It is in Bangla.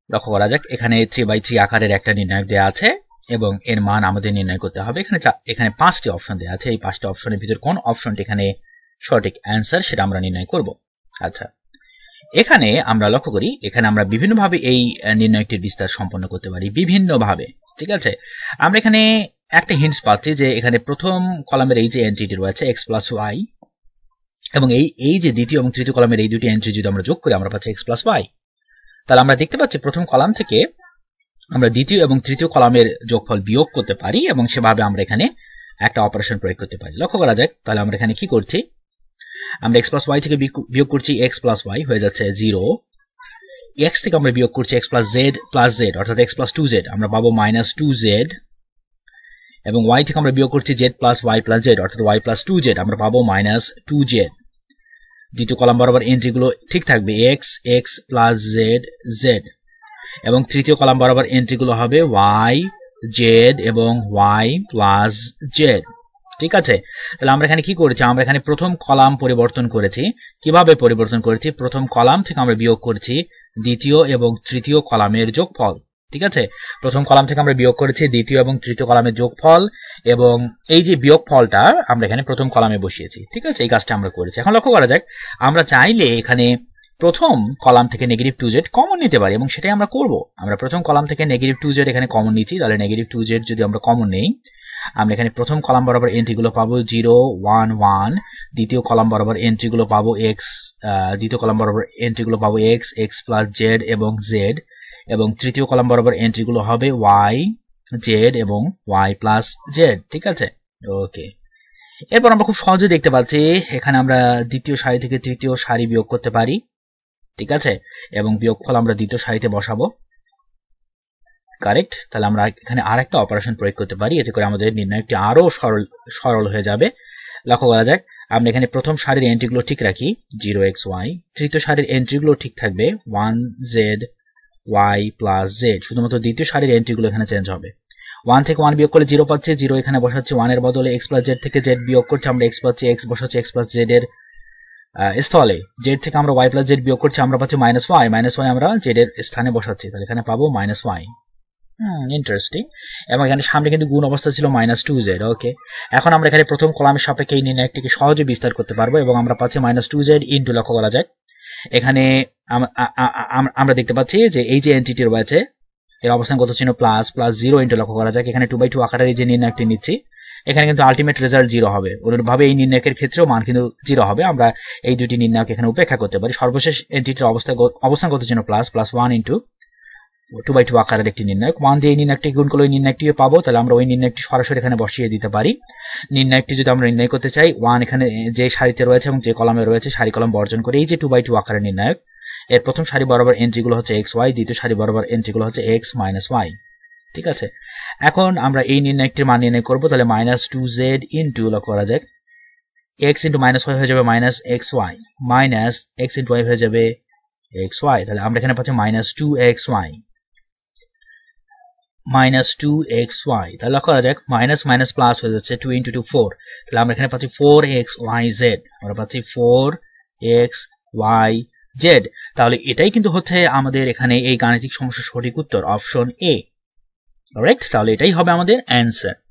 লক্ষ্য করা যাক এখানে 3/3 আকারের একটা নির্ণায়ক দেওয়া আছে এবং এর মান আমাদের নির্ণয় করতে হবে। এখানে 5টি অপশন দেওয়া আছে। এই 5টি অপশনের ভিতর কোন অপশনটি এখানে সঠিক অ্যান্সার সেটা আমরা নির্ণয় করব। আচ্ছা, এখানে আমরা লক্ষ্য করি এখানে আমরা বিভিন্নভাবে এই নির্ণয়টির বিস্তার সম্পন্ন করতে পারি, বিভিন্নভাবে। ঠিক আছে, আমরা এখানে একটা হিন্টস পাচ্ছি যে এখানে প্রথম কলামের এই যে এন্ট্রিটি রয়েছে x প্লাস ওয়াই, এবং এই যে দ্বিতীয় এবং তৃতীয় কলামের এই দুটি এন্ট্রি যদি আমরা যোগ করি আমরা পাচ্ছি x প্লাস ওয়াই। তাহলে আমরা দেখতে পাচ্ছি প্রথম কলাম থেকে আমরা দ্বিতীয় এবং তৃতীয় কলামের যোগফল বিয়োগ করতে পারি এবং সেভাবে আমরা এখানে একটা অপারেশন প্রয়োগ করতে পারি। লক্ষ্য করা যাক তাহলে আমরা এখানে কি করছি, আমরা x প্লাস ওয়াই থেকে বিয়োগ করছি x প্লাস ওয়াই, হয়ে যাচ্ছে 0। x থেকে আমরা বিয়োগ করছি x প্লাস জেড অর্থাৎ x প্লাস 2z, আমরা পাবো মাইনাস 2z, এবং y থেকে আমরা বিয়োগ করছি z plus y plus z অর্থাৎ y প্লাস 2z, আমরা পাবো মাইনাস 2z। দ্বিতীয় কলাম বরাবর এন্ট্রিগুলো ঠিক থাকবে x প্লাস z, এবং তৃতীয় কলাম বরাবর এন্ট্রিগুলো হবে y z এবং y প্লাস z। ঠিক আছে, তাহলে আমরা এখানে কি করেছি, আমরা এখানে প্রথম কলাম পরিবর্তন করেছি। কিভাবে পরিবর্তন করেছি, প্রথম কলাম থেকে আমরা বিয়োগ করছি দ্বিতীয় এবং তৃতীয় কলামের যোগফল। ঠিক আছে, প্রথম কলাম থেকে আমরা বিয়োগ করেছি দ্বিতীয় এবং তৃতীয় কলামের যোগফল, এবং এই যে বিয়োগফলটা আমরা এখানে প্রথম কলামে বসিয়েছি। ঠিক আছে, এই কাজটা আমরা করেছি। এখন লক্ষ্য করা যাক আমরা চাইলে এখানে প্রথম কলাম থেকে নেগেটিভ 2z কমন নিতে পারি, এবং সেটাই আমরা করব। আমরা প্রথম কলাম থেকে নেগেটিভ 2z এখানে কমন নিচ্ছি, তাহলে নেগেটিভ 2z যদি আমরা কমন নেই আমরা এখানে প্রথম কলাম বরাবর এন্ট্রিগুলো পাবো 0 1 1, দ্বিতীয় কলাম বরাবর এন্ট্রিগুলো পাবো x প্লাস z এবং z, এবং তৃতীয় কলাম বরাবর এন্ট্রিগুলো হবে y z এবং y প্লাস z। ঠিক আছে, ওকে। এরপর আমরা খুব সহজে দেখতে পাচ্ছি এখানে আমরা দ্বিতীয় সারি থেকে তৃতীয় সারি বিয়োগ করতে পারি। ঠিক আছে, এবং বিয়োগফল আমরা দ্বিতীয় সারিতে বসাবো। কারেক্ট, তাহলে আমরা এখানে আরেকটা অপারেশন প্রয়োগ করতে পারি, এতে করে আমাদের নির্ণয়টি আরো সরল হয়ে যাবে। লক্ষ্য করা যাক আমরা এখানে প্রথম সারির এন্ট্রিগুলো ঠিক রাখি 0xy, তৃতীয় সারির এন্ট্রিগুলো ঠিক থাকবে 1z y প্লাস z, শুধুমাত্র দ্বিতীয় সারির এন্ট্রিগুলো এখানে চেঞ্জ হবে। 1 থেকে 1 বিয়োগ করলে 0 পাচ্ছি, 0 এখানে বসাচ্ছি, 1 এর বদলে x প্লাস z থেকে z বিয়োগ করছি, আমরা x পাচ্ছি, x বসাচ্ছি x প্লাস z এর স্থলে, z থেকে আমরা y প্লাস z বিয়োগ করছি, আমরা পাচ্ছি মাইনাস y আমরা z এর স্থানে বসাচ্ছি, তাহলে এখানে পাবো মাইনাস y। ইন্টারেস্টিং, এবং এখানে সামনে কিন্তু গুণ অবস্থা ছিল মাইনাস 2z। ওকে, এখন আমরা এখানে প্রথম কলামের সাপেক্ষে এই নির্ণয়টিকে সহজে বিস্তার করতে পারবো, এবং আমরা পাচ্ছি মাইনাস 2z ইন্টু, লক্ষ্য করা যায় এখানে আমরা দেখতে পাচ্ছি যে এই যে এন্টিটি রয়েছে এর অবস্থান কত ছিল প্লাস 0 ইন্টু, লক্ষ্য করা যায় এখানে 2/2 আকারের এই যে নির্ণয়টি নিচ্ছি এখানে কিন্তু আলটিমেট রেজাল্ট 0 হবে। অনুরূপভাবে এই নির্ণয়কের ক্ষেত্রেও মান কিন্তু 0 হবে। আমরা এই দুটি নির্ণয়ক এখানে উপেক্ষা করতে পারি। সর্বশেষ এন্টিটির অবস্থান কত ছিল প্লাস 1 ইন্টু 2/2 আকারের একটি নির্ণায়ক। 1 দিয়ে এই নির্ণায়কটি গুণ করলে ওই নির্ণায়কটি পাবো, তাহলে আমরা ওই নির্ণায়কটি সরাসরি এখানে বসিয়ে দিতে পারি। নির্ণায়কটি যদি আমরা নির্ণয় করতে চাই 1 এখানে যে সারিতে রয়েছে এবং যে কলামে রয়েছে সারি কলাম বর্জন করে এই যে 2/2 আকারের নির্ণায়ক এর প্রথম সারি বরাবর এন্ট্রিগুলো হচ্ছে xy, দ্বিতীয় সারি বরাবর এন্ট্রিগুলো হচ্ছে x মাইনাস y। ঠিক আছে, এখন আমরা এই নির্ণায়কটির মান নির্ণয় করবো, তাহলে মাইনাস 2z ইন্টু, লক্ষ্য করা যাক x ইন্টু মাইনাস y হয়ে যাবে minus xy, minus x into y হয়ে যাবে xy, তাহলে আমরা এখানে পাচ্ছি মাইনাস 2xy, মাইনাস 2xy। তাহলে লক্ষ্য করা যাক মাইনাস মাইনাস প্লাস হয়ে যাচ্ছে 2 ইন্টু 2 4, তাহলে আমরা এখানে পাচ্ছি 4xyz, আমরা পাচ্ছি 4xyz। তাহলে এটাই কিন্তু হচ্ছে আমাদের এখানে এই গাণিতিক সমস্যার সঠিক উত্তর, অপশন এ। কারেক্ট, তাহলে এটাই হবে আমাদের অ্যান্সার।